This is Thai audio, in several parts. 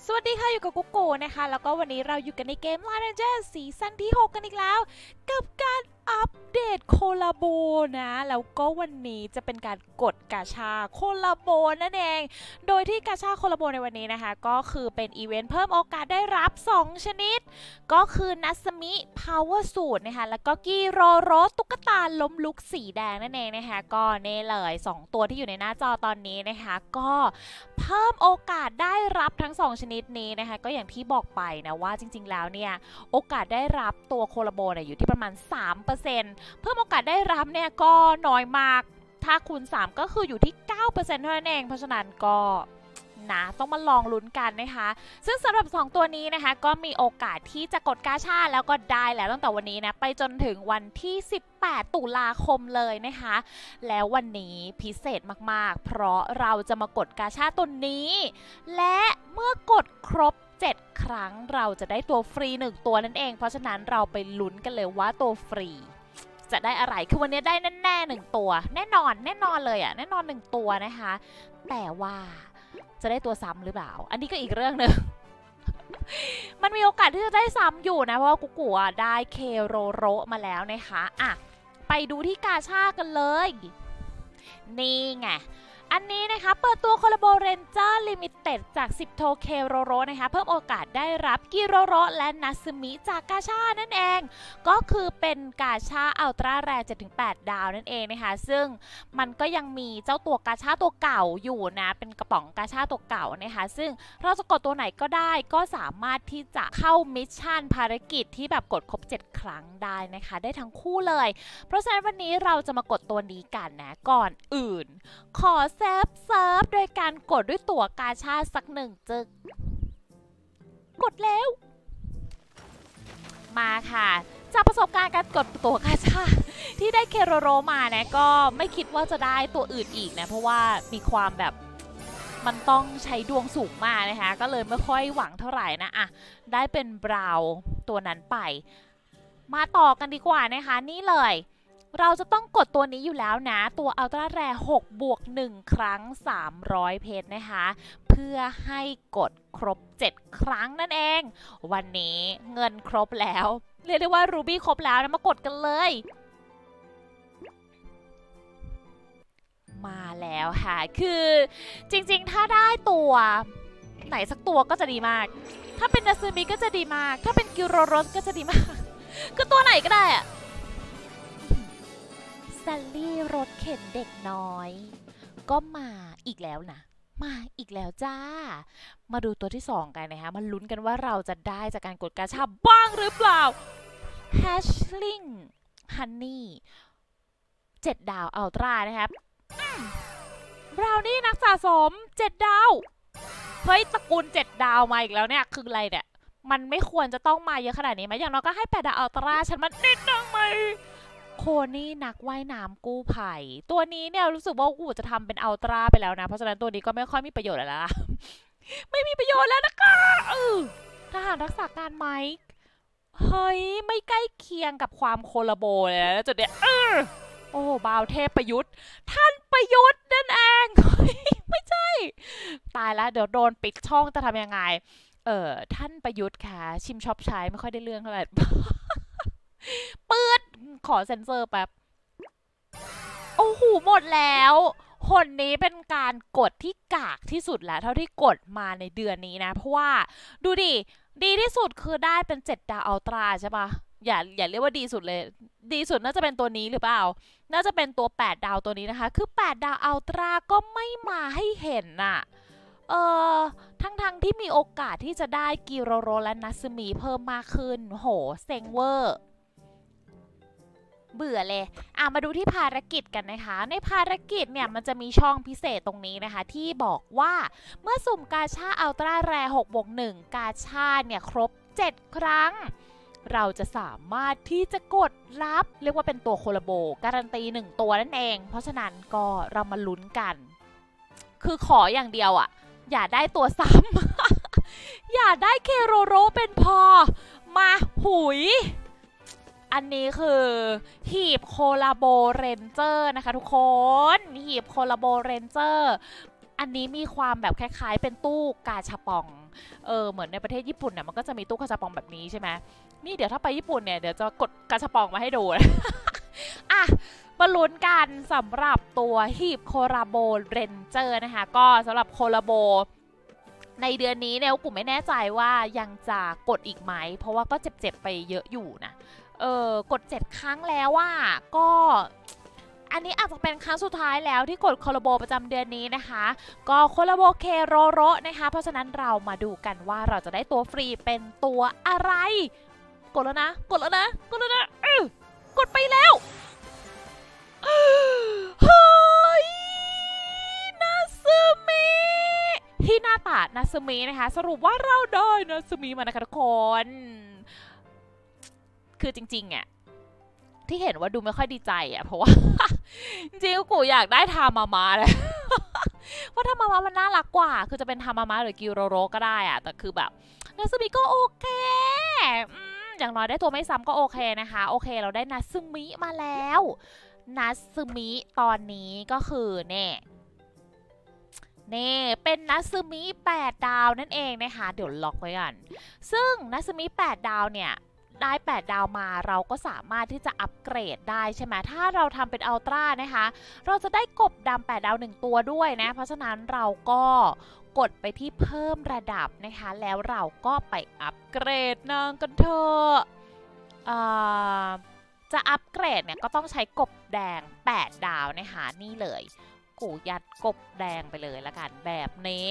สวัสดีค่ะอยู่กับกุ๊กโกนะคะแล้วก็วันนี้เราอยู่กันในเกม Line Ranger ซีซั่นที่6กันอีกแล้วกับการอัปเดตโคลาโบนะแล้วก็วันนี้จะเป็นการกดกาชาโคลาโบนั่นเองโดยที่กาชาโคลาโบในวันนี้นะคะก็คือเป็นอีเวนต์เพิ่มโอกาสได้รับ2ชนิดก็คือนัสมิพาวเวอร์สูตรนะคะแล้วก็กิโรโรตุ๊กตาล้มลุกสีแดงนั่นเองนะคะก็นี่เลย2ตัวที่อยู่ในหน้าจอตอนนี้นะคะก็เพิ่มโอกาสได้รับทั้ง2ชนิดนี้นะคะก็อย่างที่บอกไปนะว่าจริงๆแล้วเนี่ยโอกาสได้รับตัวโคลาโบเนี่ยอยู่ที่ประมาณ 3%เพิ่มโอกาสได้รับเนี่ยก็น้อยมากถ้าคูณ3ก็คืออยู่ที่ 9% เท่านั้นเองเพราะฉะนั้นก็นะต้องมาลองลุ้นกันนะคะซึ่งสำหรับ2ตัวนี้นะคะก็มีโอกาสที่จะกดกาชาแล้วก็ได้แล้วตั้งแต่วันนี้นะไปจนถึงวันที่18ตุลาคมเลยนะคะแล้ววันนี้พิเศษมากๆเพราะเราจะมากดกาชาตัวนี้และเมื่อกดครบ7ครั้งเราจะได้ตัวฟรี1ตัวนั่นเองเพราะฉะนั้นเราไปลุ้นกันเลยว่าตัวฟรีจะได้อะไรคือวันนี้ได้แน่ๆ1ตัวแน่นอนเลยอ่ะแน่นอน1ตัวนะคะแต่ว่าจะได้ตัวซ้ำหรือเปล่าอันนี้ก็อีกเรื่องหนึ่ง มันมีโอกาสที่จะได้ซ้ำอยู่นะเพราะว่ากุ๊กได้เคโรโรมาแล้วนะคะอ่ะไปดูที่กาชากันเลยนี่ไงอันนี้นะคะเปิดตัวโคลาโบเรนเจอร์ลิมิเต็ดจาก10โทเคโรโรนะคะเพิ่มโอกาสได้รับกิโรโรและนัสมิจากกาชานั่นเองก็คือเป็นกาชาอัลตร้าแรร์ 7-8 ดาวนั่นเองนะคะซึ่งมันก็ยังมีเจ้าตัวกาชาตัวเก่าอยู่นะเป็นกระป๋องกาชาตัวเก่านะคะซึ่งเราจะกดตัวไหนก็ได้ก็สามารถที่จะเข้ามิชชั่นภารกิจที่แบบกดครบ7ครั้งได้นะคะได้ทั้งคู่เลยเพราะฉะนั้นวันนี้เราจะมากดตัวนี้กันนะก่อนอื่นขอเซิร์ฟโดยการกดด้วยตั๋วกาชาสัก1จึกกดแล้วมาค่ะจากประสบการณ์การกดตั๋วกาชาที่ได้เคโรโรมานะก็ไม่คิดว่าจะได้ตัวอื่นอีกนะเพราะว่ามีความแบบมันต้องใช้ดวงสูงมากนะคะก็เลยไม่ค่อยหวังเท่าไหร่นะอ่ะได้เป็นบราวตัวนั้นไปมาต่อกันดีกว่านะคะนี่เลยเราจะต้องกดตัวนี้อยู่แล้วนะตัวอัลตร้าแรร์6บวก1ครั้ง300เพชรนะคะเพื่อให้กดครบ7ครั้งนั่นเองวันนี้เงินครบแล้วเรียกได้ว่ารูบี้ครบแล้วนะมากดกันเลยมาแล้วค่ะคือจริงๆถ้าได้ตัวไหนสักตัวก็จะดีมากถ้าเป็นนาซูมิก็จะดีมากถ้าเป็นกิโรโรสก็จะดีมากคือตัวไหนก็ได้อะซัลลี่รถเข็นเด็กน้อยก็มาอีกแล้วนะมาอีกแล้วจ้ามาดูตัวที่2กันนะคะมาลุ้นกันว่าเราจะได้จากการกดกาชาบ้างหรือเปล่า Hatchling Honey 7 ดาวอัลตร้านะครับบราวนี่นักสะสม7 ดาวเฮ้ยตระกูล7 ดาวมาอีกแล้วเนี่ยคืออะไรเนี่ยมันไม่ควรจะต้องมาเยอะขนาดนี้ไหมอย่างน้อยก็ให้8 ดาวอัลตร้าฉันมันนิดนึงไหมโคนี่นักว่ายน้ำกู้ภัยตัวนี้เนี่ยรู้สึกว่ากูจะทำเป็นอัลตร้าไปแล้วนะเพราะฉะนั้นตัวนี้ก็ไม่ค่อยมีประโยชน์แล้วไม่มีประโยชน์แล้วนะคะทหารรักษาการไหมเฮ้ยไม่ใกล้เคียงกับความโคลาโบเลยนะจุดเนี้ยโอ้บาวเทพประยุทธ์ท่านประยุทธ์นั่นเองไม่ใช่ตายแล้วเดี๋ยวโดนปิดช่องจะทำยังไงท่านประยุทธ์ค่ะชิมช็อปใช้ไม่ค่อยได้เรื่องเท่าไหร่ปืดขอเซ็นเซอร์แป๊บโอ้โหหมดแล้วคนนี้เป็นการกดที่กากที่สุดแล้วเท่าที่กดมาในเดือนนี้นะเพราะว่าดูดิดีที่สุดคือได้เป็น7 ดาวอัลตร้าใช่ปะอย่าเรียกว่าดีสุดเลยดีสุดน่าจะเป็นตัวนี้หรือเปล่าน่าจะเป็นตัว8 ดาวตัวนี้นะคะคือ8 ดาวอัลตร้าก็ไม่มาให้เห็นน่ะทั้งที่มีโอกาสที่จะได้กิโรโรและนัสมิเพิ่มมากขึ้นโหเซ็งเวอร์เบื่อเลยมาดูที่ภารกิจกันนะคะในภารกิจเนี่ยมันจะมีช่องพิเศษตรงนี้นะคะที่บอกว่าเมื่อสุ่มกาชาอัลตร้าแรร์6บวก1กาชาเนี่ยครบ7ครั้งเราจะสามารถที่จะกดรับเรียกว่าเป็นตัวโคลาโบการันตี1ตัวนั่นเองเพราะฉะนั้นก็เรามาลุ้นกันคือขออย่างเดียวอ่ะอย่าได้ตัวซ้ำ อย่าได้เคโรโรเป็นพอมาหุยอันนี้คือหีบโคลาโบเรนเจอร์นะคะทุกคนหีบโคลาโบเรนเจอร์อันนี้มีความแบบคล้ายๆเป็นตู้กาชาปองเหมือนในประเทศญี่ปุ่นเนี่ยมันก็จะมีตู้กาชาปองแบบนี้ใช่ไหมนี่เดี๋ยวถ้าไปญี่ปุ่นเนี่ยเดี๋ยวจะกดกาชาปองมาให้ดู อ่ะมาลุ้นกันสำหรับตัวฮีบโคราโบเรนเจอร์นะคะก็สำหรับโคราโบในเดือนนี้เนี่ยกูไม่แน่ใจว่ายังจะกดอีกไหมเพราะว่าก็เจ็บๆไปเยอะอยู่นะกด7 ครั้งแล้วว่าก็อันนี้อาจจะเป็นครั้งสุดท้ายแล้วที่กดโคราโบประจำเดือนนี้นะคะก็โคราโบเคโรโรนะคะเพราะฉะนั้นเรามาดูกันว่าเราจะได้ตัวฟรีเป็นตัวอะไรกดแล้วนะกดแล้วนะกดแล้วนะกดไปแล้วเฮ้ยนาซึมิฮินาตะนาซึมินะคะสรุปว่าเราได้นาซึมิมานะคะทุกคนคือจริงๆอ่ะที่เห็นว่าดูไม่ค่อยดีใจอ่ะเพราะว่า จริงๆกูอยากได้ทามามะเลย เพราะทามามะมันน่ารักกว่าคือจะเป็นทามามะหรือกิโรโรก็ได้อ่ะแต่คือแบบนาซึมิก็โอเคอย่างน้อยได้ตัวไม่ซ้ำก็โอเคนะคะโอเคเราได้นาซึมิมาแล้วนาซึมิตอนนี้ก็คือนี่เป็นนาซึมิ8 ดาวนั่นเองนะคะเดี๋ยวล็อกไว้กันซึ่งนาซึมิ8 ดาวเนี่ยได้8 ดาวมาเราก็สามารถที่จะอัปเกรดได้ใช่ไหมถ้าเราทำเป็นอัลตร้านะคะเราจะได้กบดำ8 ดาว1 ตัวด้วยนะเพราะฉะนั้นเราก็กดไปที่เพิ่มระดับนะคะแล้วเราก็ไปอัปเกรดนางกันเถอะจะอัปเกรดเนี่ยก็ต้องใช้กบแดง8 ดาวนะคะนี่เลยกูยัดกบแดงไปเลยละกันแบบนี้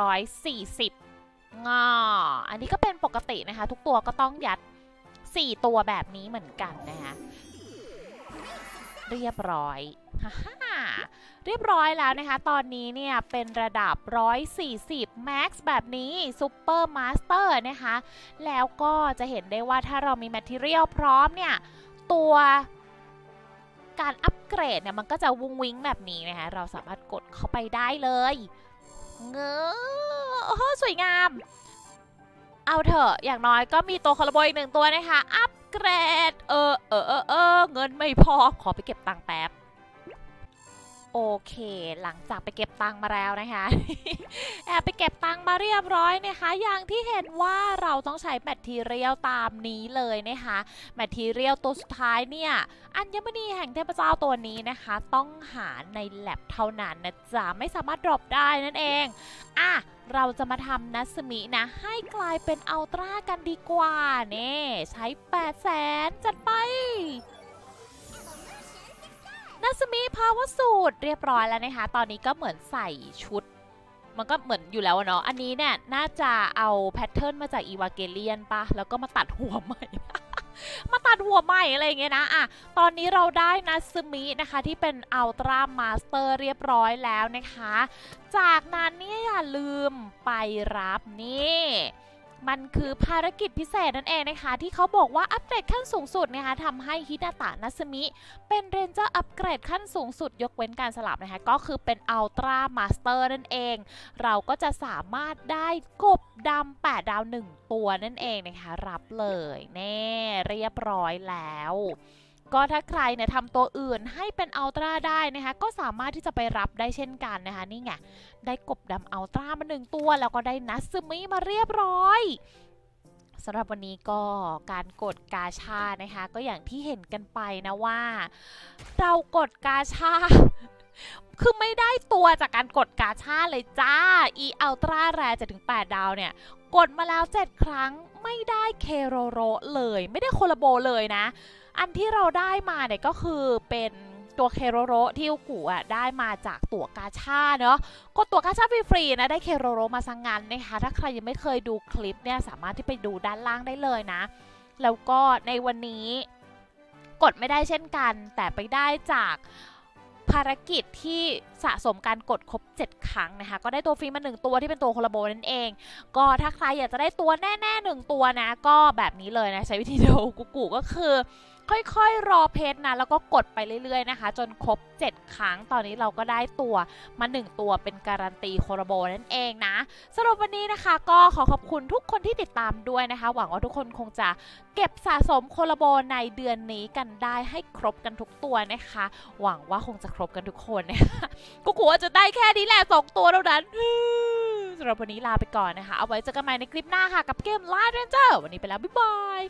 140อันนี้ก็เป็นปกตินะคะทุกตัวก็ต้องยัด4 ตัวแบบนี้เหมือนกันนะคะเรียบร้อยเรียบร้อยแล้วนะคะตอนนี้เนี่ยเป็นระดับ140 Max แบบนี้ Super Master นะคะแล้วก็จะเห็นได้ว่าถ้าเรามี Material พร้อมเนี่ยตัวการอัปเกรดเนี่ยมันก็จะวุ้งวิ้งแบบนี้นะคะเราสามารถกดเข้าไปได้เลยโอ้โหสวยงามเอาเถอะอย่างน้อยก็มีตัวคอลลาโบอีก1 ตัวนะคะอัปเกรดเงินไม่พอขอไปเก็บตังค์แป๊บโอเคหลังจากไปเก็บตังค์มาแล้วนะคะ แอบไปเก็บตังค์มาเรียบร้อยนะคะอย่างที่เห็นว่าเราต้องใช้แมททีเรียลตามนี้เลยนะคะแมททีเรียลตัวสุดท้ายเนี่ยอัญมณีแห่งเทพเจ้าตัวนี้นะคะต้องหาในแลบเท่านั้นนะจ๊ะไม่สามารถดรอปได้นั่นเองเราจะมาทำนัสมินะให้กลายเป็นอัลตร้ากันดีกว่าเนี่ยใช้800,000จัดไปนัสมิพาวสูตรเรียบร้อยแล้วนะคะตอนนี้ก็เหมือนใส่ชุดมันก็เหมือนอยู่แล้วเนาะอันนี้เนี่ยน่าจะเอาแพทเทิร์นมาจากอีวาเกเลียนปะแล้วก็มาตัดหัวใหม่ มาตัดหัวใหม่อะไรอย่างเงี้ยนะตอนนี้เราได้นัสมินะคะที่เป็นอัลตร้ามาสเตอร์เรียบร้อยแล้วนะคะจากนั้นเนี่ยอย่าลืมไปรับนี่มันคือภารกิจพิเศษนั่นเองนะคะที่เขาบอกว่าอัปเกรดขั้นสูงสุดนะคะทำให้ฮินาตะนัสมิเป็นเรนเจอร์อัปเกรดขั้นสูงสุดยกเว้นการสลับนะคะก็คือเป็นอัลตร้ามาสเตอร์นั่นเองเราก็จะสามารถได้กบดำ8 ดาว1 ตัวนั่นเองนะคะรับเลยแน่เรียบร้อยแล้วก็ถ้าใครเนี่ยทำตัวอื่นให้เป็นอัลตร้าได้นะคะก็สามารถที่จะไปรับได้เช่นกันนะคะนี่ไงได้กบดำอัลตร้ามา1 ตัวแล้วก็ได้นัสมิมาเรียบร้อยสำหรับวันนี้ก็การกดกาชานะคะก็อย่างที่เห็นกันไปนะว่าเรากดกาชา คือไม่ได้ตัวจากการกดกาชาเลยจ้าอีอัลตร้าแรจะถึง8 ดาวเนี่ยกดมาแล้ว7 ครั้งไม่ได้เคโรโรเลยไม่ได้โคลาโบเลยนะอันที่เราได้มาเนี่ยก็คือเป็นตัวเคโรโรที่อุกุได้มาจากตั๋วกาชาเนาะกดตั๋วกาชาฟรีๆนะได้เคโรโรมาสังงานนะคะถ้าใครยังไม่เคยดูคลิปเนี่ยสามารถที่ไปดูด้านล่างได้เลยนะแล้วก็ในวันนี้กดไม่ได้เช่นกันแต่ไปได้จากภารกิจที่สะสมการกดครบ7 ครั้งนะคะก็ได้ตัวฟรีมา1 ตัวที่เป็นตัวโคลาโบนั่นเองก็ถ้าใครอยากจะได้ตัวแน่ๆ1 ตัวนะก็แบบนี้เลยนะใช้วิธีเดียวกูก็คือค่อยๆรอเพจนะแล้วก็กดไปเรื่อยๆนะคะจนครบ7 ครั้งตอนนี้เราก็ได้ตัวมา1 ตัวเป็นการันตีโคลาโบนั่นเองนะสำหรับวันนี้นะคะก็ขอขอบคุณทุกคนที่ติดตามด้วยนะคะหวังว่าทุกคนคงจะเก็บสะสมโคลาโบในเดือนนี้กันได้ให้ครบกันทุกตัวนะคะหวังว่าคงจะครบกันทุกคนนะคะกูกลัวจะได้แค่นี้แหละ2 ตัวเท่านั้นสำหรับวันนี้ลาไปก่อนนะคะเอาไว้เจอกันใหม่ในคลิปหน้าค่ะกับเกม Light Ranger วันนี้ไปแล้วบ๊ายบาย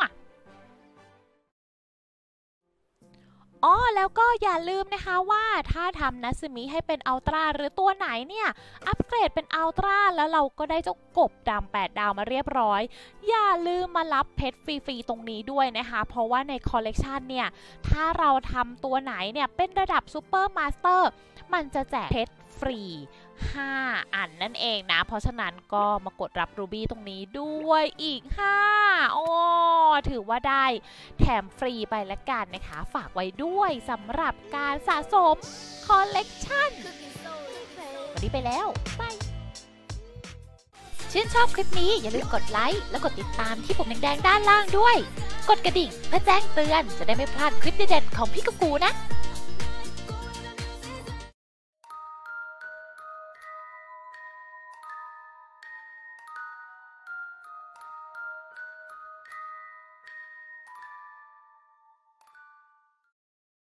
อ๋อแล้วก็อย่าลืมนะคะว่าถ้าทำนัสมิให้เป็นอัลตร้าหรือตัวไหนเนี่ยอัปเกรดเป็นอัลตร้าแล้วเราก็ได้เจ้ากบดำ8 ดาวมาเรียบร้อยอย่าลืมมารับเพชรฟรีๆตรงนี้ด้วยนะคะเพราะว่าในคอลเลกชันเนี่ยถ้าเราทำตัวไหนเนี่ยเป็นระดับซูเปอร์มาสเตอร์มันจะแจกเพชรฟรี5 อันนั่นเองนะเพราะฉะนั้นก็มากดรับรูบี้ตรงนี้ด้วยอีก5โอ้ถือว่าได้แถมฟรีไปละกันนะคะฝากไว้ด้วยสำหรับการสะสมคอลเลกชันวันนี้ไปแล้วบายชื่นชอบคลิปนี้อย่าลืมกดไลค์และกดติดตามที่ปุ่มแดงๆด้านล่างด้วยกดกระดิ่งเพื่อแจ้งเตือนจะได้ไม่พลาดคลิปเด็ดๆของพี่กุ๊กกูนะ